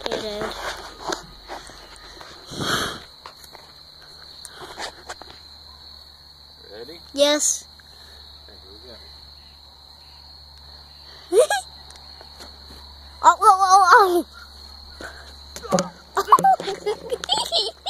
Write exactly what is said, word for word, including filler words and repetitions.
complicated. Ready? Yes. Okay, here Oh, oh, oh, oh.